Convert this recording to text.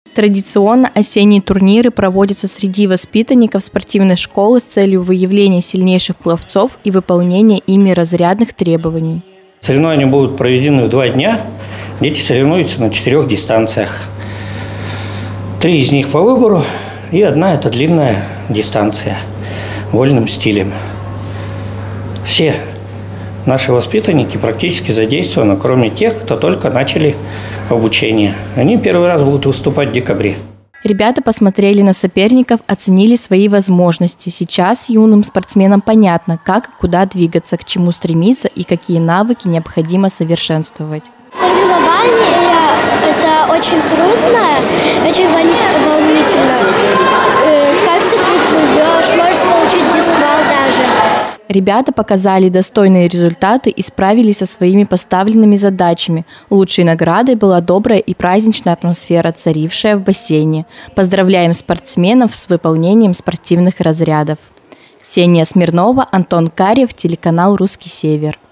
Традиционно осенние турниры проводятся среди воспитанников спортивной школы с целью выявления сильнейших пловцов и выполнения ими разрядных требований. Соревнования будут проведены в 2 дня. Дети соревнуются на 4 дистанциях. 3 из них по выбору и 1 – это длинная дистанция вольным стилем. Все наши воспитанники практически задействованы, кроме тех, кто только начали обучение. Они первый раз будут выступать в декабре. Ребята посмотрели на соперников, оценили свои возможности. Сейчас юным спортсменам понятно, как и куда двигаться, к чему стремиться и какие навыки необходимо совершенствовать. Соревнования – это очень трудно, очень волнительно. Как ты приплывешь, можешь получить дисквал даже. Ребята показали достойные результаты и справились со своими поставленными задачами. Лучшей наградой была добрая и праздничная атмосфера, царившая в бассейне. Поздравляем спортсменов с выполнением спортивных разрядов. Ксения Смирнова, Антон Карев, телеканал «Русский Север».